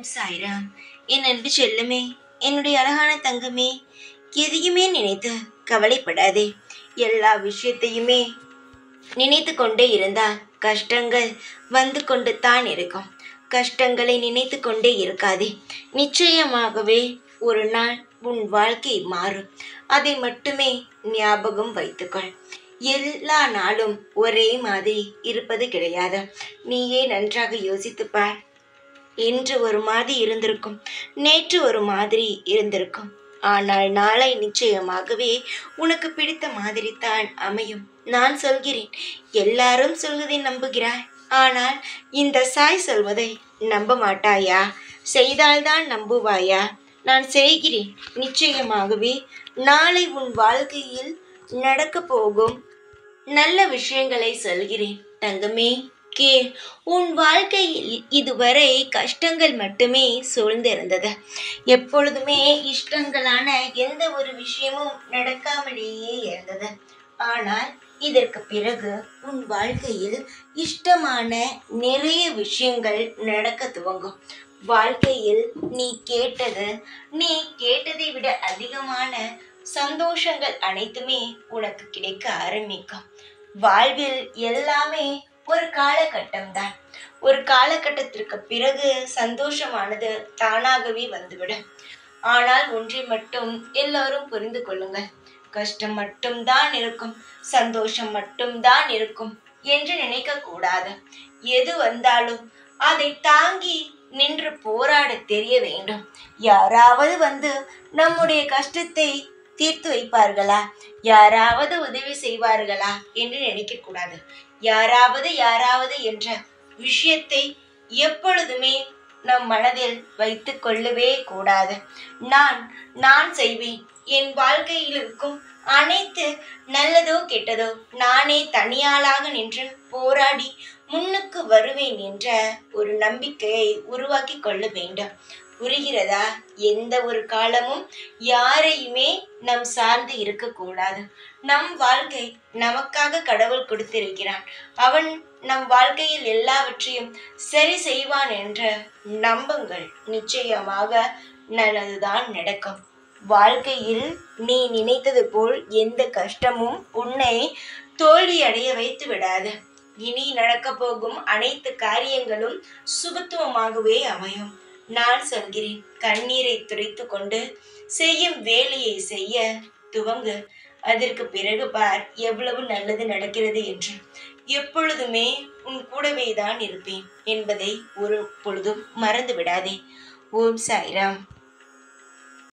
சாய்ராம். என் அன்பு செல்லமே, என்னுடைய அழகான தங்கமே, எதையுமே நினைத்து கவலைப்படாதே. எல்லா விஷயத்தையுமே நினைத்து கொண்டே இருந்தால் கஷ்டங்கள் வந்து கொண்டு தான் இருக்கும். கஷ்டங்களை நினைத்து கொண்டே இருக்காதே. நிச்சயமாகவே ஒரு நாள் உன் வாழ்க்கை மாறும். அதை மட்டுமே ஞாபகம் வைத்துக்கொள். எல்லா நாளும் ஒரே மாதிரி இருப்பது கிடையாது. நீயே நன்றாக யோசித்துப் பார். இன்று ஒரு மாதிரி இருந்திருக்கும், நேற்று ஒரு மாதிரி இருந்திருக்கும். ஆனால் நாளை நிச்சயமாகவே உனக்கு பிடித்த மாதிரி தான் அமையும். நான் சொல்கிறேன், எல்லாரும் சொல்வதை நம்புகிறாய். ஆனால் இந்த சாய் சொல்வதை நம்ப மாட்டாயா? செய்தால்தான் நம்புவாயா? நான் செய்கிறேன். நிச்சயமாகவே நாளை உன் வாழ்க்கையில் நடக்க போகும் நல்ல விஷயங்களை சொல்கிறேன். தங்கமே, கேள். உன் வாழ்க்கையில் இதுவரை கஷ்டங்கள் மட்டுமே சூழ்ந்திருந்தது. எப்பொழுதுமே இஷ்டங்களான எந்த ஒரு விஷயமும் நடக்காமலேயே இருந்தது. ஆனால் இதற்கு பிறகு உன் வாழ்க்கையில் இஷ்டமான நிறைய விஷயங்கள் நடக்க துவங்கும். வாழ்க்கையில் நீ கேட்டதை விட அதிகமான சந்தோஷங்கள் அனைத்துமே உனக்கு கிடைக்க ஆரம்பிக்கும். வாழ்வில் எல்லாமே ஒரு காலகட்டம்தான். ஒரு காலகட்டத்திற்கு பிறகு சந்தோஷமானது தானாகவே வந்துவிடும். ஆனால் ஒன்றை மட்டும் எல்லாரும் புரிந்து கொள்ளுங்கள். கஷ்டம் மட்டும்தான் இருக்கும், சந்தோஷம் மட்டும்தான் இருக்கும் என்று நினைக்க கூடாது. எது வந்தாலும் அதை தாங்கி நின்று போராட தெரிய வேண்டும். யாராவது வந்து நம்முடைய கஷ்டத்தை தீர்த்து வைப்பார்களா? யாராவது உதவி செய்வார்களா என்று நினைக்க கூடாது. யாராவது என்ற விஷயத்தை எப்பொழுதுமே நம் மனதில் வைத்து கொள்ளவே கூடாது. நான் செய்வேன். என் வாழ்க்கையில் இருக்கும் அனைத்து நல்லதோ கெட்டதோ நானே தனியாளாக நின்று போராடி முன்னுக்கு வருவேன் என்ற ஒரு நம்பிக்கையை உருவாக்கி கொள்ள வேண்டும். புரிகிறதா? எந்த ஒரு காலமும் யாரையுமே நம் சார்ந்து இருக்கக்கூடாது. நம் வாழ்க்கை நமக்காக கடவுள் கொடுத்திருக்கிறான். அவன் நம் வாழ்க்கையில் எல்லாவற்றையும் சரி செய்வான் என்ற நம்புங்கள். நிச்சயமாக நல்லதுதான் நடக்கும். வாழ்க்கையில் நீ நினைத்தது போல் எந்த கஷ்டமும் உன்னை தோல்வியடைய வைத்து விடாது. இனி நடக்க போகும் அனைத்து காரியங்களும் சுபத்துவமாகவே அமையும். நான் சொல்கிறேன், கண்ணீரை துடைத்து கொண்டு செய்யும் வேலையை செய்ய துவங்கு. அதற்கு பிறகு பார் எவ்வளவு நல்லது நடக்கிறது என்று. எப்பொழுதுமே உன் கூடவே தான் இருப்பேன் என்பதை ஒரு பொழுதும் மறந்து விடாதே. ஓம் சாய்ராம்.